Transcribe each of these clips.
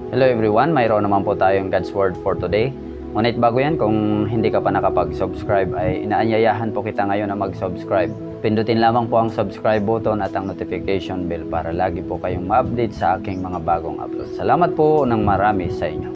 Hello everyone, mayroon naman po tayong God's Word for today. Ngunit bago yan, kung hindi ka pa nakapag-subscribe ay inaanyayahan po kita ngayon na mag-subscribe. Pindutin lamang po ang subscribe button at ang notification bell para lagi po kayong ma-update sa aking mga bagong upload. Salamat po ng marami sa inyo.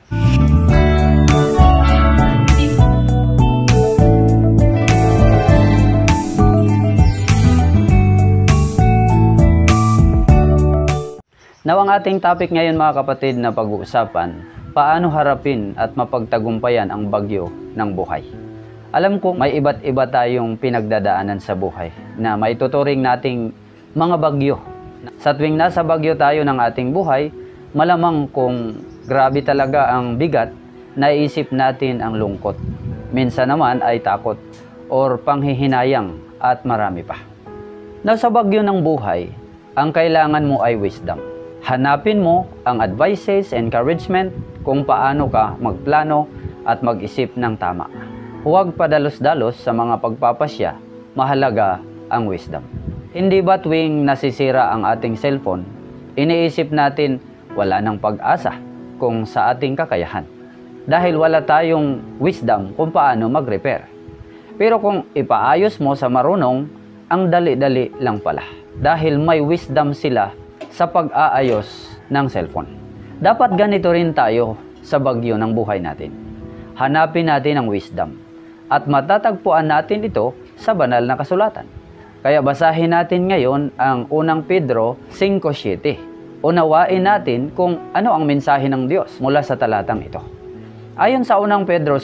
Now ang ating topic ngayon mga kapatid na pag-uusapan, paano harapin at mapagtagumpayan ang bagyo ng buhay. Alam ko may iba't iba tayong pinagdadaanan sa buhay na maituturing nating mga bagyo. Sa tuwing nasa bagyo tayo ng ating buhay, malamang kung grabe talaga ang bigat, naiisip natin ang lungkot. Minsan naman ay takot or panghihinayang at marami pa. Now sa bagyo ng buhay, ang kailangan mo ay wisdom. Hanapin mo ang advices, encouragement kung paano ka magplano at mag-isip ng tama. Huwag padalos-dalos sa mga pagpapasya, mahalaga ang wisdom. Hindi ba tuwing nasisira ang ating cellphone, iniisip natin wala nang pag-asa kung sa ating kakayahan? Dahil wala tayong wisdom kung paano mag-repair. Pero kung ipaayos mo sa marunong, ang dali-dali lang pala. Dahil may wisdom sila sa pag-aayos ng cellphone. Dapat ganito rin tayo sa bagyo ng buhay natin. Hanapin natin ang wisdom at matatagpuan natin ito sa banal na kasulatan. Kaya basahin natin ngayon ang unang Pedro 5:7. Unawain natin kung ano ang mensahe ng Diyos mula sa talatang ito. Ayon sa unang Pedro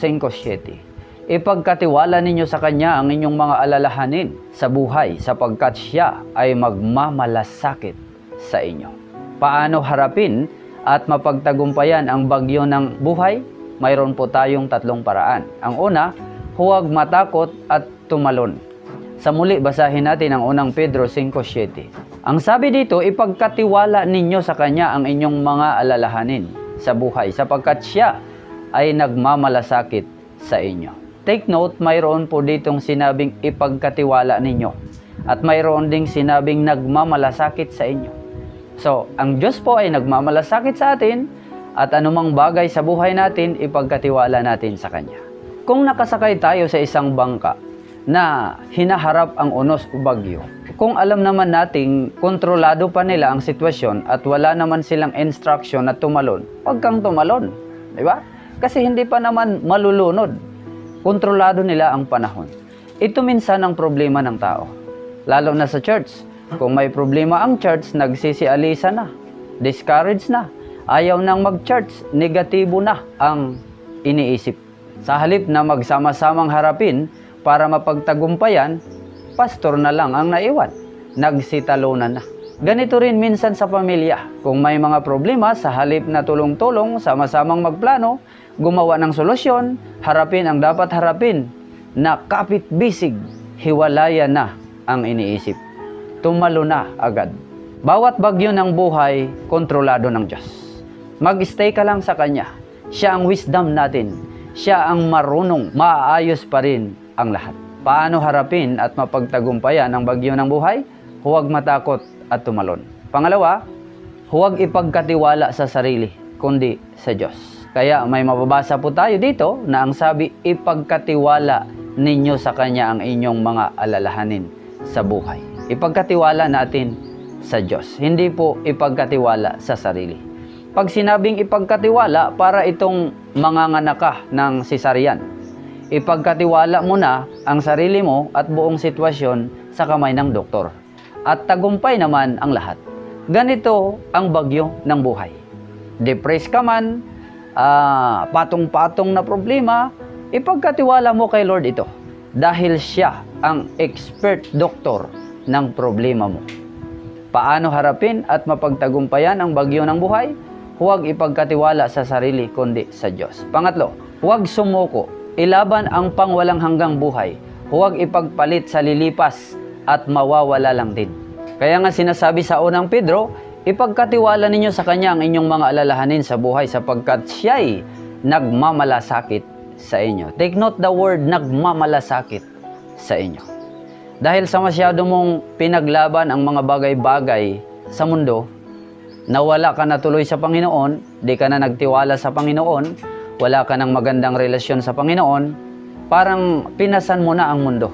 5:7, ipagkatiwala ninyo sa Kanya ang inyong mga alalahanin sa buhay sapagkat Siya ay magmamalasakit sa inyo. Paano harapin at mapagtagumpayan ang bagyo ng buhay? Mayroon po tayong tatlong paraan. Ang una, huwag matakot at tumalon. Sa muli, basahin natin ang unang Pedro 5:7. Ang sabi dito, ipagkatiwala ninyo sa Kanya ang inyong mga alalahanin sa buhay sapagkat Siya ay nagmamalasakit sa inyo. Take note, mayroon po ditong sinabing ipagkatiwala ninyo at mayroon ding sinabing nagmamalasakit sa inyo. So, ang Diyos po ay nagmamalasakit sa atin at anumang bagay sa buhay natin, ipagkatiwala natin sa Kanya. Kung nakasakay tayo sa isang bangka na hinaharap ang unos o bagyo, kung alam naman nating kontrolado pa nila ang sitwasyon at wala naman silang instruction na tumalon, huwag kang tumalon. Diba? Kasi hindi pa naman malulunod. Kontrolado nila ang panahon. Ito minsan ang problema ng tao. Lalo na sa church. Kung may problema ang church, nagsisialisa na, discouraged na, ayaw nang mag-church, negatibo na ang iniisip. Sa halip na magsama-samang harapin para mapagtagumpayan, pastor na lang ang naiwan, nagsitalunan na. Ganito rin minsan sa pamilya. Kung may mga problema, sa halip na tulong-tulong, sama-samang magplano, gumawa ng solusyon, harapin ang dapat harapin, na kapit-bisig, hiwalayan na ang iniisip. Tumalo na agad. Bawat bagyo ng buhay, kontrolado ng Diyos. Mag-stay ka lang sa Kanya. Siya ang wisdom natin. Siya ang marunong, maaayos pa rin ang lahat. Paano harapin at mapagtagumpayan ang bagyo ng buhay? Huwag matakot at tumalon. Pangalawa, huwag ipagkatiwala sa sarili, kundi sa Diyos. Kaya may mababasa po tayo dito na ang sabi, ipagkatiwala ninyo sa Kanya ang inyong mga alalahanin sa buhay. Ipagkatiwala natin sa Diyos. Hindi po ipagkatiwala sa sarili. Pag sinabing ipagkatiwala, para itong manganganak ka ng cesarean. Ipagkatiwala mo na ang sarili mo at buong sitwasyon sa kamay ng doktor. At tagumpay naman ang lahat. Ganito ang bagyo ng buhay. Depressed ka man, patong-patong na problema, ipagkatiwala mo kay Lord ito. Dahil Siya ang expert doktor ng problema mo. Paano harapin at mapagtagumpayan ang bagyo ng buhay? Huwag ipagkatiwala sa sarili kundi sa Diyos. Pangatlo, huwag sumuko. Ilaban ang pangwalang hanggang buhay. Huwag ipagpalit sa lilipas at mawawala lang din. Kaya nga sinasabi sa unang Pedro, ipagkatiwala ninyo sa Kanya ang inyong mga alalahanin sa buhay sapagkat Siya'y nagmamalasakit sa inyo. Take note the word nagmamalasakit sa inyo. Dahil sa masyado mong pinaglaban ang mga bagay-bagay sa mundo, nawala ka na tuloy sa Panginoon, di ka na nagtiwala sa Panginoon, wala ka ng magandang relasyon sa Panginoon, parang pinasan mo na ang mundo.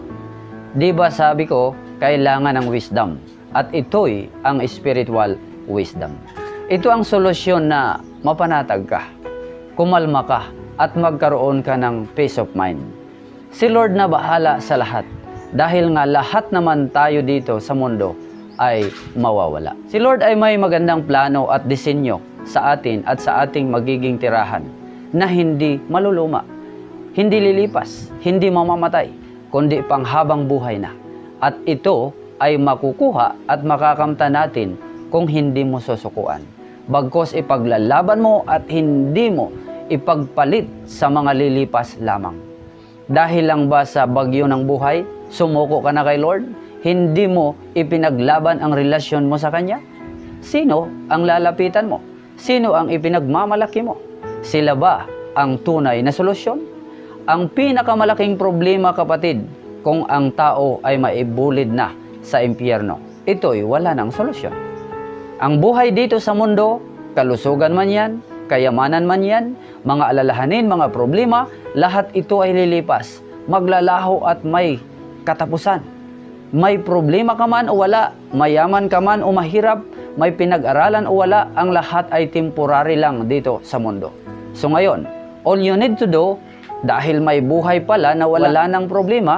Di ba sabi ko, kailangan ng wisdom. At ito'y ang spiritual wisdom. Ito ang solusyon na mapanatag ka, kumalma ka, at magkaroon ka ng peace of mind. Si Lord na bahala sa lahat. Dahil nga lahat naman tayo dito sa mundo ay mawawala. Si Lord ay may magandang plano at disenyo sa atin at sa ating magiging tirahan na hindi maluluma, hindi lilipas, hindi mamamatay, kundi panghabang buhay na. At ito ay makukuha at makakamta natin kung hindi mo susukuan. Bagkos ipaglalaban mo at hindi mo ipagpalit sa mga lilipas lamang. Dahil lang ba sa bagyo ng buhay, sumuko ka na kay Lord? Hindi mo ipinaglaban ang relasyon mo sa Kanya? Sino ang lalapitan mo? Sino ang ipinagmamalaki mo? Sila ba ang tunay na solusyon? Ang pinakamalaking problema, kapatid, kung ang tao ay maibulid na sa impyerno, ito'y wala ng solusyon. Ang buhay dito sa mundo, kalusugan man yan, kayamanan man yan, mga alalahanin, mga problema, lahat ito ay lilipas, maglalaho at may katapusan. May problema ka man o wala, mayaman ka man o mahirap, may pinag-aralan o wala, ang lahat ay temporary lang dito sa mundo. So ngayon, all you need to do, dahil may buhay pala na wala ng problema,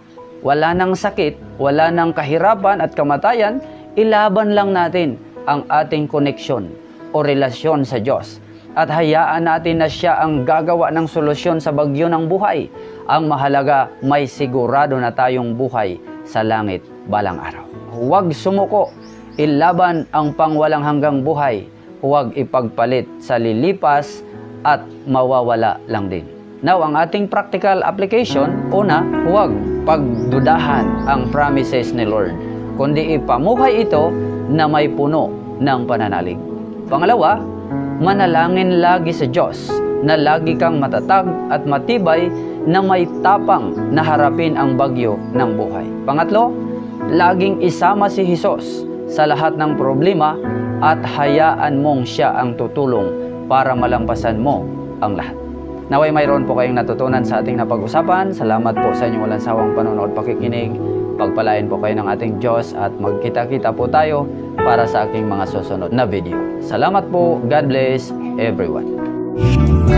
wala ng sakit, wala ng kahirapan at kamatayan, ilaban lang natin ang ating koneksyon o relasyon sa Diyos. At hayaan natin na siya ang gagawa ng solusyon sa bagyo ng buhay. Ang mahalaga, may sigurado na tayong buhay sa langit balang araw. Huwag sumuko, ilaban ang pangwalang hanggang buhay. Huwag ipagpalit sa lilipas at mawawala lang din. Now, ang ating practical application, una, huwag pagdudahan ang promises ni Lord, kundi ipamuhay ito na may puno ng pananalig. Pangalawa, manalangin lagi sa Diyos na lagi kang matatag at matibay na may tapang na harapin ang bagyo ng buhay. Pangatlo, laging isama si Jesus sa lahat ng problema at hayaan mong siya ang tutulong para malampasan mo ang lahat. Naway mayroon po kayong natutunan sa ating napag-usapan. Salamat po sa inyong walang sawang panonood, pakikinig. Pagpalain po kayo ng ating Diyos at magkita-kita po tayo para sa aking mga susunod na video. Salamat po. God bless everyone.